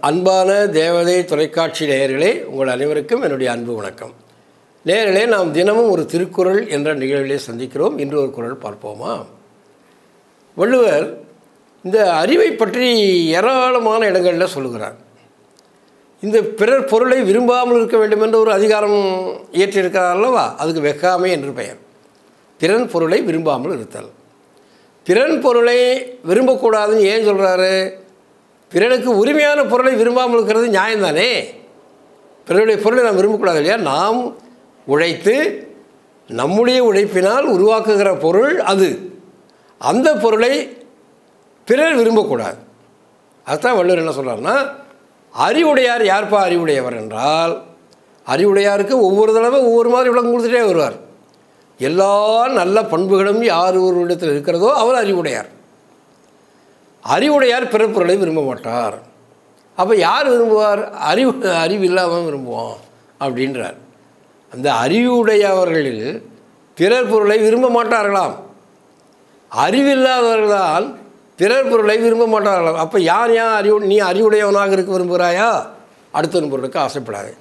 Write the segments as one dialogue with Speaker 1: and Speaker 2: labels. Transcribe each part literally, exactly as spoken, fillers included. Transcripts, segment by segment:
Speaker 1: அன்பான தேவதை தொலைக்காட்சி நேயர்களே, உங்கள் அனைவருக்கும் என்னுடைய அன்பு வணக்கம். நேயர்களே, நாம் தினமும் ஒரு திருக்குறள் என்ற நிகழ்விலே சந்திக்கிறோம். இன்று ஒரு குறள் பார்ப்போமா? வள்ளுவர் இந்த அறிவை பற்றி ஏராளமான இடங்களில் சொல்லுகிறார். இந்த பிறர் பொருளை விரும்பாமல் இருக்க வேண்டும் என்ற ஒரு அதிகாரம் இயற்றியிருக்கிறார் அல்லவா? அதுக்கு வெக்காமை என்று பெயர். பிறன் பொருளை விரும்பாமல் இருத்தல். பிறன் பொருளை விரும்பக்கூடாதுன்னு ஏன் சொல்கிறாரு? பிறனுக்கு உரிமையான பொருளை விரும்பாமல் இருக்கிறது நியாயம்தானே. பிறனுடைய பொருளை நாம் விரும்பக்கூடாது இல்லையா? நாம் உழைத்து நம்முடைய உழைப்பினால் உருவாக்குகிற பொருள் அது. அந்த பொருளை பிறர் விரும்பக்கூடாது. அதுதான் வள்ளுவர் என்ன சொல்கிறாருன்னா, அறிவுடையார் யார்ப்பா அறிவுடையவர் என்றால், அறிவுடையாருக்கு ஒவ்வொரு தடவை ஒவ்வொரு மாதிரி விளக்கம் கொடுத்துட்டே வருவார். எல்லா நல்ல பண்புகளும் யார் ஒரு இடத்தில் இருக்கிறதோ அவர் அறிவுடையார். அறிவுடையார் பிறர் பொருளை விரும்ப மாட்டார். அப்போ யார் விரும்புவார்? அறிவு அறிவு இல்லாமல் விரும்புவோம் அப்படின்றார். அந்த அறிவுடையவர்களில் பிறர் பொருளை விரும்ப மாட்டார்களாம். அறிவில்லாதவர்களால் பிறர் பொருளை விரும்ப மாட்டார்களாம். அப்போ யார் யார் அறிவு? நீ அறிவுடையவனாக இருக்க விரும்புகிறாயா? அடுத்தவன் பொருளுக்கு ஆசைப்படாதே.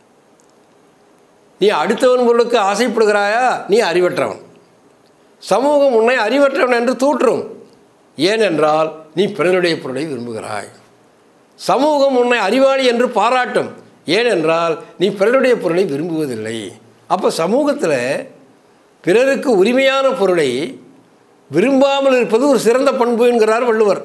Speaker 1: நீ அடுத்தவன் பொருளுக்கு ஆசைப்படுகிறாயா? நீ அறிவற்றவன். சமூகம் உன்னை அறிவற்றவன் என்று தூற்றும். ஏனென்றால் நீ பிறருடைய பொருளை விரும்புகிறாய். சமூகம் உன்னை அறிவாளி என்று பாராட்டும். ஏனென்றால் நீ பிறருடைய பொருளை விரும்புவதில்லை. அப்போ சமூகத்தில் பிறருக்கு உரிமையான பொருளை விரும்பாமல் இருப்பது ஒரு சிறந்த பண்பு என்கிறார் வள்ளுவர்.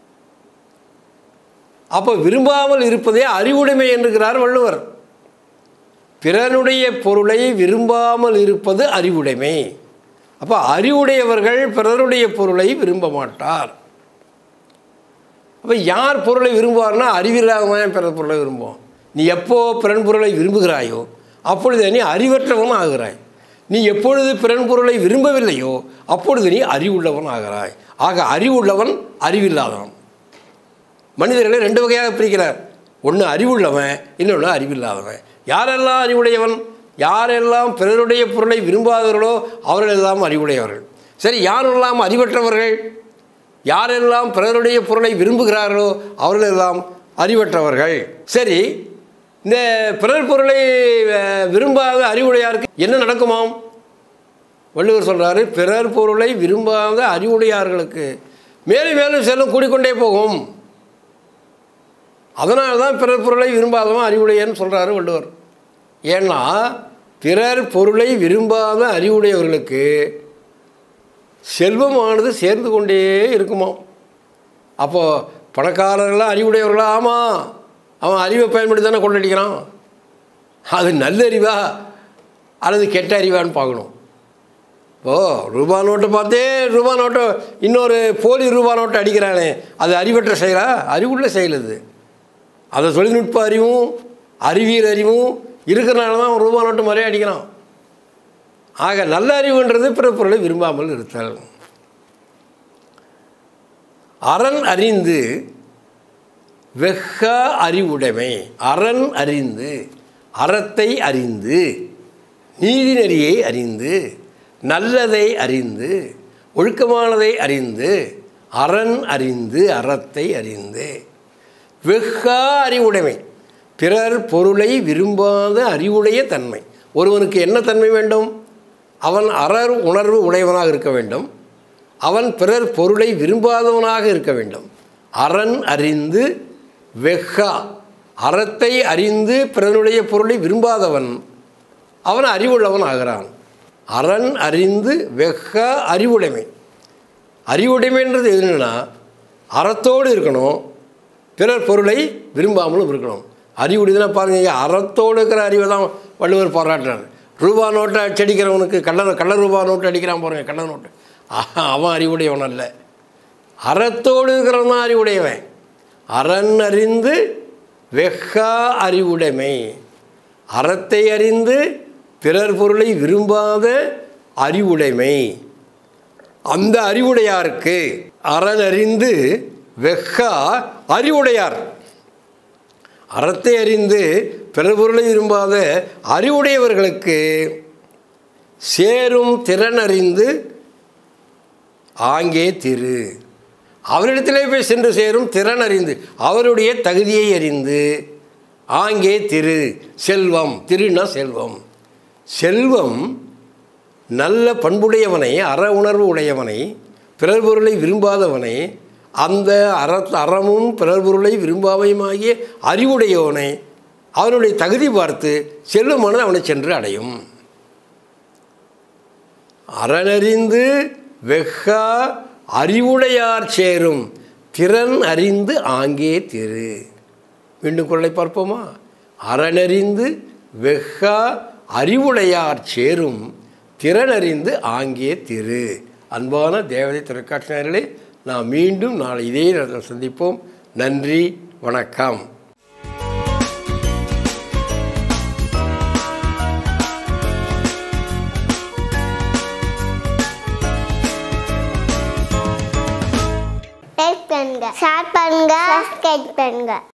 Speaker 1: அப்போ விரும்பாமல் இருப்பதே அறிவுடைமை என்கிறார் வள்ளுவர். பிறனுடைய பொருளை விரும்பாமல் இருப்பது அறிவுடைமை. அப்போ அறிவுடையவர்கள் பிறருடைய பொருளை விரும்ப மாட்டார். அப்போ யார் பொருளை விரும்புவார்னா, அறிவில்லாதவன் பிறர் பொருளை விரும்புவோம். நீ எப்போ பிறன் பொருளை விரும்புகிறாயோ அப்பொழுது நீ அறிவற்றவன் ஆகிறாய். நீ எப்பொழுது பிறன் பொருளை விரும்பவில்லையோ அப்பொழுது நீ அறிவுள்ளவன் ஆகிறாய். ஆக அறிவுள்ளவன் அறிவில்லாதவன். மனிதர்களை ரெண்டு வகையாக பிரிக்கிறார். ஒன்று அறிவுள்ளவன், இன்னொன்று அறிவில்லாதவன். யாரெல்லாம் அறிவுடையவன்? யாரெல்லாம் பிறருடைய பொருளை விரும்பாதவர்களோ அவர்களெல்லாம் அறிவுடையவர்கள். சரி, யாரெல்லாம் அறிவற்றவர்கள்? யாரெல்லாம் பிறருடைய பொருளை விரும்புகிறார்களோ அவர்களெல்லாம் அறிவற்றவர்கள். சரி, இந்த பிறர் பொருளை விரும்பாத அறிவுடையாருக்கு என்ன நடக்குமாம்? வள்ளுவர் சொல்கிறாரு, பிறர் பொருளை விரும்பாத அறிவுடையார்களுக்கு மேலும் மேலும் செல்லும் கூடிக்கொண்டே போகும். அதனால தான் பிறர் பொருளை விரும்பாதவன் அறிவுடையன்னு சொல்கிறாரு வள்ளுவர். ஏன்னா பிறர் பொருளை விரும்பாத அறிவுடையவர்களுக்கு செல்வமானது சேர்ந்து கொண்டே இருக்குமா. அப்போது பணக்காரர்களாக அறிவுடையவர்களா? ஆமாம், அவன் அறிவை பயன்படுத்தி தானே கொள்ளடிக்கிறான். அது நல்ல அறிவா அல்லது கெட்ட அறிவான்னு பார்க்கணும். இப்போது ரூபா நோட்டை பார்த்தே ரூபா நோட்டை இன்னொரு போலி ரூபா நோட்டை அடிக்கிறானே, அது அறிவற்ற செயலா? அறிவுள்ள செயல் அது. அதை தொழில்நுட்ப அறிவும் அறிவியல் அறிவும் இருக்கிறனால தான் ரூபா நோட்டு மாதிரியே அடிக்கிறான். ஆக நல்ல அறிவுன்றது பிற பொருளை விரும்பாமல் இருத்தல். அரண் அறிந்து வெக்க அறிவுடைமை. அரண் அறிந்து, அறத்தை அறிந்து, நீதி நெறியை அறிந்து, நல்லதை அறிந்து, ஒழுக்கமானதை அறிந்து, அரண் அறிந்து, அறத்தை அறிந்து, வெக்க அறிவுடைமை. பிறர் பொருளை விரும்பாத அறிவுடைய தன்மை. ஒருவனுக்கு என்ன தன்மை வேண்டும்? அவன் அறர் உணர்வு உடையவனாக இருக்க வேண்டும். அவன் பிறர் பொருளை விரும்பாதவனாக இருக்க வேண்டும். அரண் அறிந்து வெக்கா, அறத்தை அறிந்து பிறனுடைய பொருளை விரும்பாதவன் அவன் அறிவுள்ளவன் ஆகிறான். அரண் அறிந்து வெக்க அறிவுடைமை. அறிவுடைமைன்றது எதுனா, அறத்தோடு இருக்கணும், பிறர் பொருளை விரும்பாமலும் இருக்கணும். அறிவுடையதுன்னா பாருங்க, அறத்தோடு இருக்கிற அறிவை தான் வள்ளுவர் பாராட்டுறார். ரூபா நோட்டை அடிக்கிறவனுக்கு கள்ள கள்ள ரூபா நோட்டு அடிக்கிறான் பாருங்க, கள்ள நோட்டு, அவன் அறிவுடையவன் அல்ல. அறத்தோடு இருக்கிறவன் தான் அறிவுடையவன். அரண் அறிந்து வெக்கா அறிவுடைமை. அறத்தை அறிந்து பிறர் பொருளை விரும்பாத அறிவுடைமை. அந்த அறிவுடையாருக்கு அரண் அறிந்து வெக்கா அறிவுடையார். அறத்தை அறிந்து பிறர் பொருளை விரும்பாத அறிவுடையவர்களுக்கு சேரும் திறன் அறிந்து ஆங்கே திரு. அவரிடத்திலே போய் சென்று சேரும் திறன் அறிந்து, அவருடைய தகுதியை அறிந்து, ஆங்கே திரு செல்வம், திருனா செல்வம். செல்வம் நல்ல பண்புடையவனை, அற உணர்வு உடையவனை, பிறர் பொருளை விரும்பாதவனை, அந்த அற அறமும் பிறர் பொருளை விரும்பாமையுமாகிய அறிவுடையவனை அவனுடைய தகுதி பார்த்து செல்வமானது அவனை சென்று அடையும். அறனறிந்து வெஃகா அறிவுடையார் சேரும் திறன் அறிந்து ஆங்கே திரு. மீண்டும் குறளை பார்ப்போமா? அறனறிந்து வெஃகா அறிவுடையார் சேரும் திறனறிந்து ஆங்கே திரு. அன்பான தேவதை தொலைக்காட்சி நேயர்களே, நாம் மீண்டும் நாளை இதே நேரத்தில் சந்திப்போம். நன்றி, வணக்கம்.
Speaker 2: லைக் பண்ணுங்க, ஷேர் பண்ணுங்க, சப்ஸ்கிரைப் பண்ணுங்க.